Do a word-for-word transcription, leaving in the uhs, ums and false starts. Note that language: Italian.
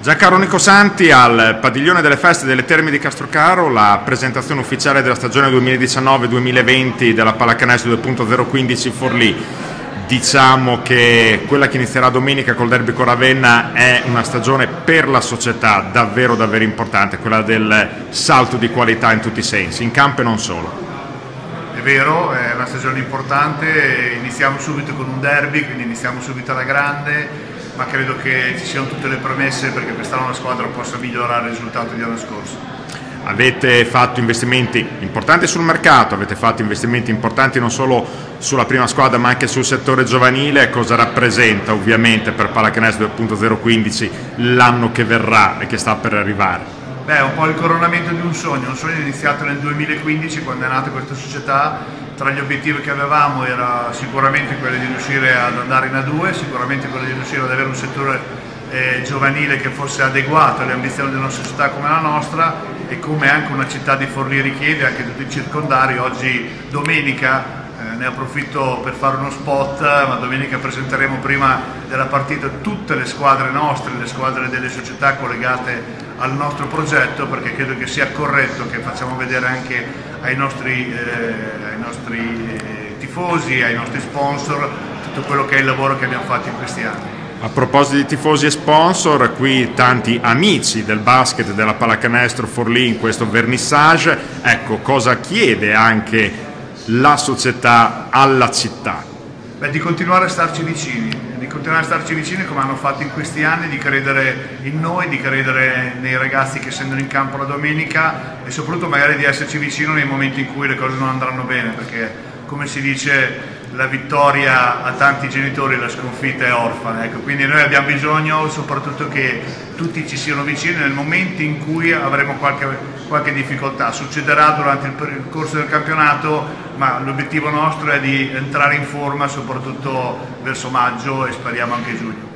Giancarlo Nicosanti al Padiglione delle Feste delle Terme di Castrocaro, la presentazione ufficiale della stagione duemiladiciannove duemilaventi della Pallacanestro due punto zero quindici Forlì. Diciamo che quella che inizierà domenica col derby con Ravenna è una stagione per la società davvero davvero importante, quella del salto di qualità in tutti i sensi, in campo e non solo. È vero, è una stagione importante, iniziamo subito con un derby, quindi iniziamo subito alla grande, ma credo che ci siano tutte le premesse perché quest'anno la squadra possa migliorare il risultato di l'anno scorso. Avete fatto investimenti importanti sul mercato, avete fatto investimenti importanti non solo sulla prima squadra ma anche sul settore giovanile. Cosa rappresenta ovviamente per Pallacanestro due punto zero quindici l'anno che verrà e che sta per arrivare? Beh, è un po' il coronamento di un sogno, un sogno iniziato nel duemilaquindici quando è nata questa società. Tra gli obiettivi che avevamo era sicuramente quello di riuscire ad andare in A due, sicuramente quello di riuscire ad avere un settore eh, giovanile che fosse adeguato alle ambizioni di una società come la nostra e come anche una città di Forlì richiede, anche tutti i circondari. Oggi domenica, eh, ne approfitto per fare uno spot, ma domenica presenteremo prima della partita tutte le squadre nostre, le squadre delle società collegate al nostro progetto, perché credo che sia corretto che facciamo vedere anche ai nostri, eh, ai nostri eh, tifosi, ai nostri sponsor tutto quello che è il lavoro che abbiamo fatto in questi anni. A proposito di tifosi e sponsor, qui tanti amici del basket della Pallacanestro Forlì in questo vernissage, ecco cosa chiede anche la società alla città? Beh, di continuare a starci vicini, di continuare a starci vicini come hanno fatto in questi anni, di credere in noi, di credere nei ragazzi che scendono in campo la domenica e soprattutto magari di esserci vicino nei momenti in cui le cose non andranno bene, perché come si dice la vittoria a tanti genitori, la sconfitta è orfana, ecco, quindi noi abbiamo bisogno soprattutto che tutti ci siano vicini nel momento in cui avremo qualche, qualche difficoltà. Succederà durante il, il corso del campionato, ma l'obiettivo nostro è di entrare in forma soprattutto verso maggio e speriamo anche giugno.